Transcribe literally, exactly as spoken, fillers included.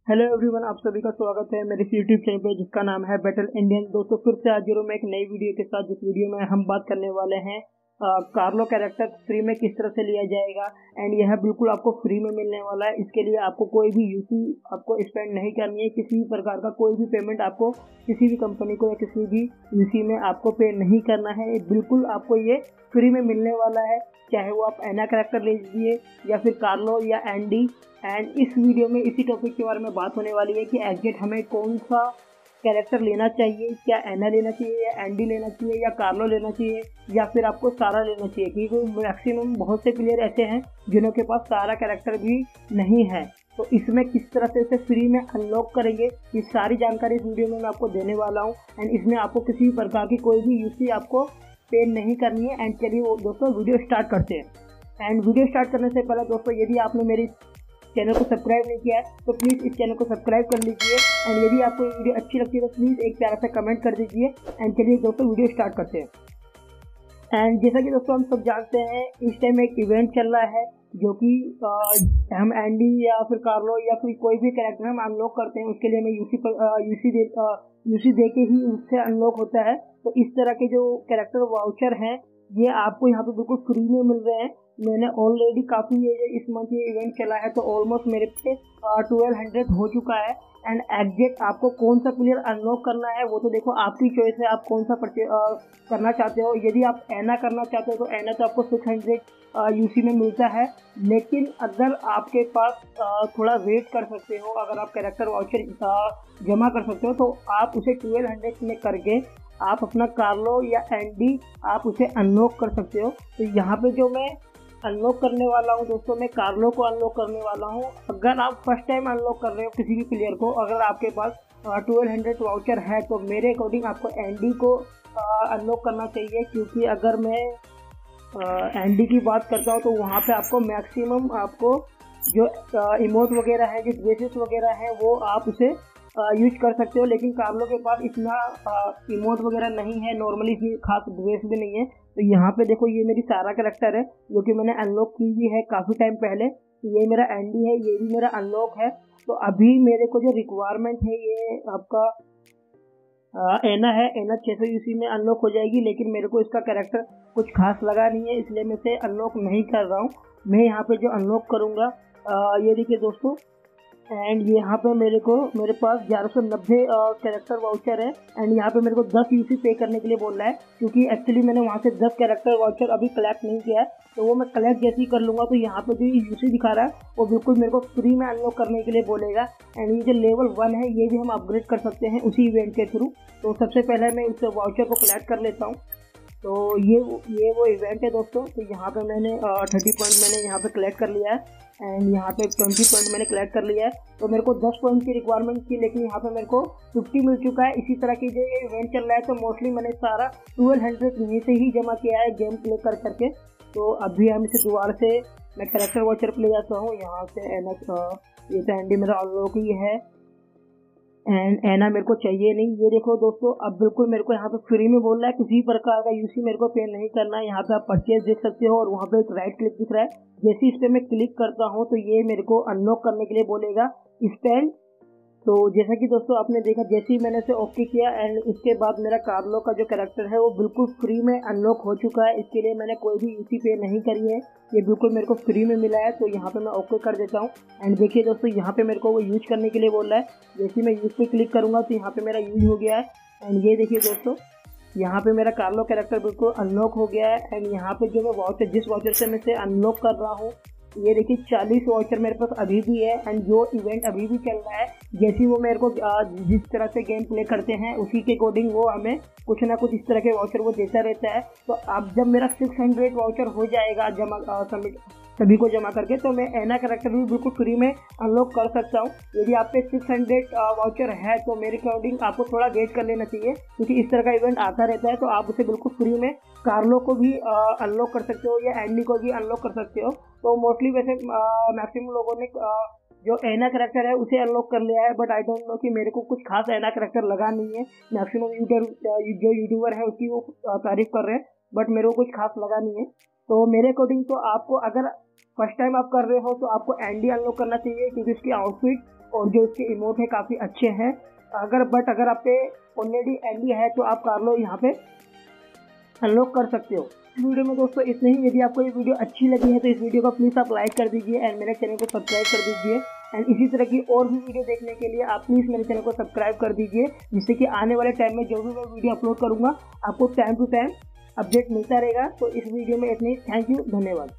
Hello everyone, आप सभी का स्वागत है मेरे यूट्यूब चैनल पे जिसका नाम है बैटल इंडियन। दोस्तों फिर से हाजिर हूं मैं एक नई वीडियो के साथ। जिस वीडियो में हम बात करने वाले हैं कार्लो कैरेक्टर फ्री में किस तरह से लिया जाएगा। एंड यह बिल्कुल आपको फ्री में मिलने वाला है। इसके लिए आपको कोई भी यूसी आपको स्पेंड नहीं करनी है। किसी भी प्रकार का कोई भी पेमेंट आपको किसी भी कंपनी को या किसी भी यूसी में आपको पे नहीं करना है। बिल्कुल आपको ये फ्री में मिलने वाला है, चाहे वो आप एना कैरेक्टर ले लीजिए या फिर कार्लो या एंडी। एंड इस वीडियो में इसी टॉपिक के बारे में बात होने वाली है कि एग्जैक्ट हमें कौन सा कैरेक्टर लेना चाहिए, क्या एना लेना चाहिए या एंडी लेना चाहिए या कार्लो लेना चाहिए या फिर आपको सारा लेना चाहिए, क्योंकि मैक्सिमम बहुत से प्लेयर ऐसे हैं जिनों के पास सारा कैरेक्टर भी नहीं है। तो इसमें किस तरह से इसे फ्री में अनलॉक करेंगे, ये सारी जानकारी इस वीडियो में मैं आपको देने वाला हूँ। एंड इसमें आपको किसी भी प्रकार की कोई भी यूसी आपको पे नहीं करनी है। एंड चलिए वो दोस्तों वीडियो स्टार्ट करते हैं। एंड वीडियो स्टार्ट करने से पहले दोस्तों, यदि आपने मेरी चैनल को सब्सक्राइब नहीं किया है तो प्लीज़ इस चैनल को सब्सक्राइब कर लीजिए। एंड यदि आपको ये वीडियो अच्छी लगती है तो प्लीज़ एक प्यारा सा कमेंट कर दीजिए। एंड चलिए दोस्तों वीडियो स्टार्ट करते हैं। एंड जैसा कि दोस्तों हम सब जानते हैं, इस टाइम एक इवेंट चल रहा है जो कि हम एंडी या फिर कार्लो या फिर कोई भी कैरेक्टर हम अनलॉक करते हैं, उसके लिए हमें यूसी पर यूसी दे यूसी दे के ही उससे अनलॉक होता है। तो इस तरह के जो कैरेक्टर वाउचर हैं ये आपको यहाँ पे बिल्कुल फ्री में मिल रहे हैं। मैंने ऑलरेडी काफ़ी ये इस मंथ ये इवेंट चला है तो ऑलमोस्ट मेरे पे ट्वेल्व हंड्रेड हो चुका है। एंड एग्जैक्ट आपको कौन सा प्लेयर अनलॉक करना है वो तो देखो आपकी चॉइस है, आप कौन सा परचे करना चाहते हो। यदि आप एना करना चाहते हो तो एना तो आपको सिक्स हंड्रेड यूसी में मिलता है, लेकिन अगर आपके पास आ, थोड़ा वेट कर सकते हो, अगर आप कैरेक्टर वाउचर जमा कर सकते हो तो आप उसे ट्वेल्व हंड्रेड में करके आप अपना कार्लो या एंडी आप उसे अनलॉक कर सकते हो। तो यहाँ पे जो मैं अनलॉक करने वाला हूँ दोस्तों, मैं कार्लो को अनलॉक करने वाला हूँ। अगर आप फर्स्ट टाइम अनलॉक कर रहे हो किसी भी प्लेयर को, अगर आपके पास ट्वेल्व हंड्रेड वाउचर है तो मेरे अकॉर्डिंग आपको एंडी को अनलॉक करना चाहिए, क्योंकि अगर मैं एंडी की बात करता हूँ तो वहाँ पे आपको मैक्सिमम आपको जो इमोट वगैरह है, जो ड्रेसेस वगैरह हैं वो आप उसे यूज कर सकते हो। लेकिन कार्लो के पास इतना इमोट वगैरह नहीं है, नॉर्मली इसमें खास ड्रेस भी नहीं है। तो यहाँ पे देखो ये मेरी सारा कैरेक्टर है जो कि मैंने अनलॉक की हुई है काफ़ी टाइम पहले। तो ये मेरा एंडी है, ये भी मेरा अनलॉक है। तो अभी मेरे को जो रिक्वायरमेंट है ये आपका एना है। एना छः सौ यूसी में अनलॉक हो जाएगी, लेकिन मेरे को इसका कैरेक्टर कुछ खास लगा नहीं है, इसलिए मैं इसे अनलॉक नहीं कर रहा हूँ। मैं यहाँ पे जो अनलॉक करूँगा ये देखिए दोस्तों, एंड यहाँ पे मेरे को मेरे पास ग्यारह सौ नब्बे कैरेक्टर वाउचर है। एंड यहाँ पे मेरे को दस यूसी पे करने के लिए बोल रहा है, क्योंकि एक्चुअली मैंने वहाँ से दस कैरेक्टर वाउचर अभी कलेक्ट नहीं किया है। तो वो मैं कलेक्ट जैसे ही कर लूँगा तो यहाँ पे जो यूसी दिखा रहा है वो बिल्कुल मेरे को फ्री में अनलॉक करने के लिए बोलेगा। एंड ये जो लेवल वन है ये भी हम अपग्रेड कर सकते हैं उसी इवेंट के थ्रू। तो सबसे पहले मैं उस वाउचर को कलेक्ट कर लेता हूँ। तो ये ये वो इवेंट है दोस्तों। तो यहाँ पे मैंने थर्टी पॉइंट मैंने यहाँ पे कलेक्ट कर लिया है एंड यहाँ पे ट्वेंटी पॉइंट मैंने कलेक्ट कर लिया है। तो मेरे को दस पॉइंट की रिक्वायरमेंट थी, लेकिन यहाँ पे मेरे को फिफ्टी मिल चुका है। इसी तरह की जो ये इवेंट चल रहा है तो मोस्टली मैंने सारा ट्वेल्व हंड्रेड यहीं से ही जमा किया है गेम प्ले कर करके। तो अभी हम इसे दोबारा से मैं कैरेक्टर वॉचर पे ले जाता हूँ। यहाँ से एना ये तो एंडी मेरा अनलॉक ही है एंड एना मेरे को चाहिए नहीं। ये देखो दोस्तों, अब बिल्कुल मेरे को यहाँ पे फ्री में बोल रहा है, किसी प्रकार का यूसी मेरे को पे नहीं करना है। यहाँ पे आप परचेज देख सकते हो और वहाँ पे एक राइट क्लिक दिख रहा है। जैसे इस पर मैं क्लिक करता हूँ तो ये मेरे को अनलॉक करने के लिए बोलेगा स्पेंड। तो जैसा कि दोस्तों आपने देखा, जैसे ही मैंने इसे ओके किया एंड उसके बाद मेरा कार्लो का जो कैरेक्टर है वो बिल्कुल फ्री में अनलॉक हो चुका है। इसके लिए मैंने कोई भी यूसी पे नहीं करी है, ये बिल्कुल मेरे को फ्री में मिला है। तो यहाँ पे मैं ओके कर देता हूँ। एंड देखिए दोस्तों, यहाँ पे मेरे को वो यूज करने के लिए बोल रहा है। जैसे मैं यूज पे क्लिक करूँगा तो यहाँ पे मेरा यूज हो गया है। एंड ये देखिए दोस्तों, यहाँ पे मेरा कार्लो कैरेक्टर बिल्कुल अनलॉक हो गया है। एंड यहाँ पे जो मैं वाउचर जिस वाउचर से मैं इसे अनलॉक कर रहा हूँ, ये देखिए चालीस वाउचर मेरे पास अभी भी है। एंड जो इवेंट अभी भी चल रहा है, जैसे वो मेरे को जिस तरह से गेम प्ले करते हैं उसी के अकॉर्डिंग वो हमें कुछ ना कुछ इस तरह के वाउचर वो देता रहता है। तो अब जब मेरा सिक्स हंड्रेड वाउचर हो जाएगा जमा सबमिट सभी को जमा करके, तो मैं एना कैरेक्टर भी बिल्कुल फ्री में अनलॉक कर सकता हूँ। यदि आप पे सिक्स हंड्रेड वाउचर है तो मेरे अकॉर्डिंग आपको थोड़ा वेट कर लेना चाहिए, क्योंकि इस तरह का इवेंट आता रहता है। तो आप उसे बिल्कुल फ्री में कार्लो को भी अनलॉक कर सकते हो या एंडी को भी अनलॉक कर सकते हो। तो मोस्टली वैसे मैक्सिमम लोगों ने जो एना कैरेक्टर है उसे अनलॉक कर लिया है, बट आई डोंट नो कि मेरे को कुछ खास एना कैरेक्टर लगा नहीं है। मैक्सिमम यूट्यूबर जो यूट्यूबर है उसकी वो तारीफ कर रहे हैं, बट मेरे को कुछ खास लगा नहीं है। तो मेरे अकॉर्डिंग तो आपको अगर फर्स्ट टाइम आप कर रहे हो तो आपको एनडी अनलॉक करना चाहिए, क्योंकि उसकी आउटफिट और जो उसके इमोट है काफ़ी अच्छे हैं। अगर बट अगर आप पे ऑलरेडी एनडी है तो आप कार्लो यहाँ पे अनलॉक कर सकते हो। इस वीडियो में दोस्तों इतना ही। यदि आपको ये वीडियो अच्छी लगी है तो इस वीडियो को प्लीज़ आप लाइक कर दीजिए एंड मेरे चैनल को सब्सक्राइब कर दीजिए। एंड इसी तरह की और भी वीडियो देखने के लिए आप प्लीज़ मेरे चैनल को सब्सक्राइब कर दीजिए, जिससे कि आने वाले टाइम में जो भी मैं वीडियो अपलोड करूँगा आपको टाइम टू टाइम अपडेट मिलता रहेगा। तो इस वीडियो में इतनी। थैंक यू, धन्यवाद।